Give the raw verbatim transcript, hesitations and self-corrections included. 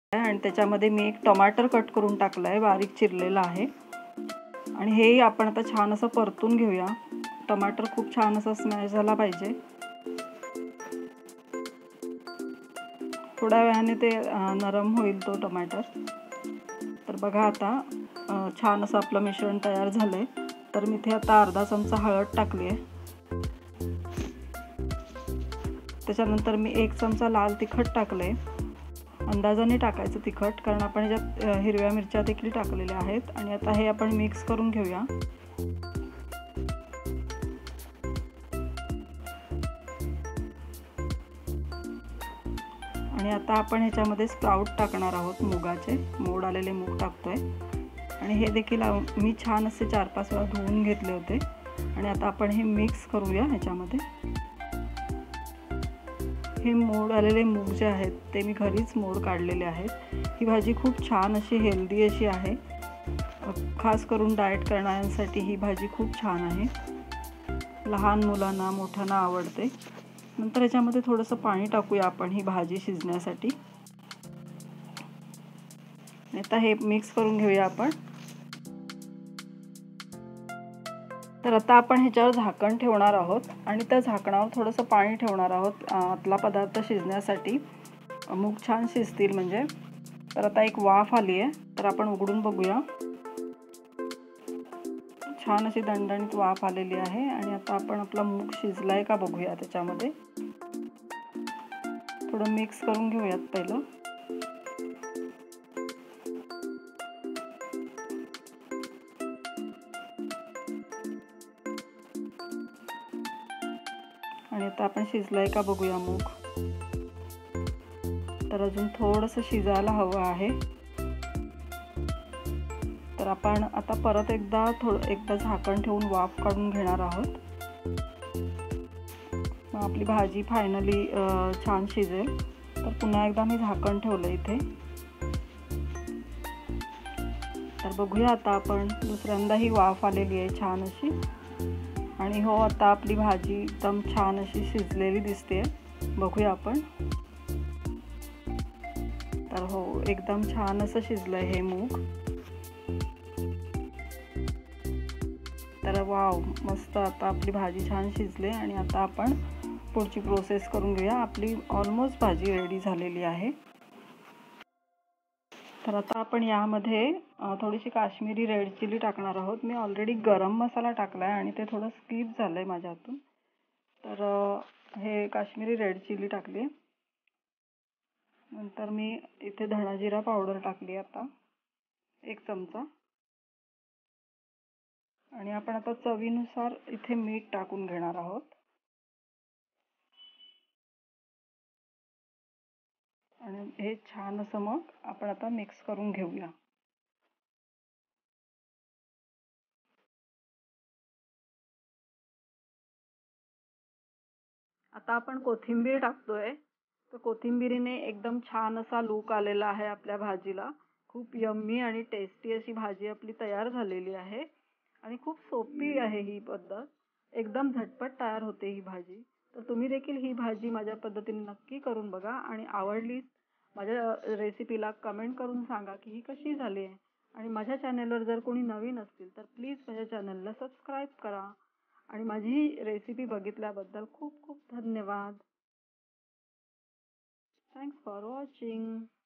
आणि त्याच्यामध्ये मी एक टमाटर कट करून टाकलं आहे, बारीक चिरलेला आहे. आणि हेही आपण आता छान असं परतून घेऊया. टमाटर खूप छान असं स्मॅश झाला पाहिजे. थोड्या वेळाने ते नरम होईल तो टमाटर. तर बघा आता छान असं आपलं मिश्रण तयार झालं आहे. तर मी इथे आता अर्धा चमचा हळद टाकली आहे. त्याच्यानंतर मी एक चमचा लाल तिखट टाकलं आहे. अंदाजाने टाकायचं तिखट, कारण आपण ह्याच्यात हिरव्या मिरच्या देखील टाकलेल्या आहेत. आणि आता हे आपण मिक्स करून घेऊया. आणि आता आपण ह्याच्यामध्ये स्प्राउट टाकणार आहोत, मुगाचे मोड आलेले मूग टाकतोय. आणि हे देखील मी छान असे चार पाच वेळा धुवून घेतले होते. आणि आता आपण हे मिक्स करूया ह्याच्यामध्ये. हे मोड आलेले मूग जे आहेत ते मी घरीच मोड काढलेले आहेत. ही भाजी खूप छान अशी हेल्दी अशी आहे. खास करून डाएट करणाऱ्यांसाठी ही भाजी खूप छान आहे. लहान मुलांना मोठ्यांना आवडते. नंतर ह्याच्यामध्ये थोडंसं पाणी टाकूया आपण ही भाजी शिजण्यासाठी. आता हे मिक्स करून घेऊया आपण. तर आता आपण ह्याच्यावर झाकण ठेवणार आहोत आणि त्या झाकणावर थोडंसं पाणी ठेवणार आहोत आतला पदार्थ शिजण्यासाठी, मूग छान शिजतील म्हणजे. तर आता एक वाफ आली आहे, तर आपण उघडून बघूया. छान अशी दणदणीत वाफ आलेली आहे. आणि आता आपण आपला मूग शिजलाय का बघूया. त्याच्यामध्ये थोडं मिक्स करून घेऊयात पहिलं. आणि आता आपण शिजलाय का बघूया मूग. तर अजून थोडंसं शिजायला हवं आहे. तर आपण आता परत एकदा थोडं एकदा झाकण ठेवून वाफ काढून घेणार आहोत. मग आपली भाजी फायनली छान शिजेल. तर पुन्हा एकदा मी झाकण ठेवलं इथे. तर बघूया आता आपण दुसऱ्यांदा ही वाफ आलेली आहे छान अशी. आणि हो, आता आपली भाजी एकदम छान अशी शिजलेली दिसते. बघूया आपण. तर हो, एकदम छान असं शिजलंय हे मूग. तर वाव, मस्त. आता आपली भाजी छान शिजली. आणि आता आपण पुढची प्रोसेस करून घेऊया. आपली ऑलमोस्ट भाजी रेडी झालेली आहे. तर आता आपण यामध्ये थोडीशी काश्मीरी रेड चिली टाकणार आहोत. मी ऑलरेडी गरम मसाला टाकला आहे आणि ते थोडं स्किप झालं आहे माझ्या हातून. तर हे काश्मीरी रेड चिली टाकली. नंतर मी इथे धणा जिरा पावडर टाकली आता एक चमचा. आणि आपण आता चवीनुसार इथे मीठ टाकून घेणार आहोत. आणि हे छान असं मग आपण आता मिक्स करून घेऊया. आता आपण कोथिंबीर टाकतोय. तर कोथिंबीरीने एकदम छान असा लुक आलेला आहे आपल्या भाजीला. खूप यम्मी आणि टेस्टी अशी भाजी आपली तयार झालेली आहे. आणि खूप सोपी आहे ही पद्धत. एकदम झटपट तयार होते ही भाजी. तर तुम्ही देखील ही भाजी माझ्या पद्धतीने नक्की करून बघा. आणि आवडलीच माझ्या रेसिपीला कमेंट करून सांगा की ही कशी झाली आहे. आणि माझ्या चॅनलवर जर कोणी नवीन असतील तर प्लीज माझ्या चॅनलला सबस्क्राईब करा. आणि माझी रेसिपी बघितल्याबद्दल खूप खूप धन्यवाद. Thanks for watching.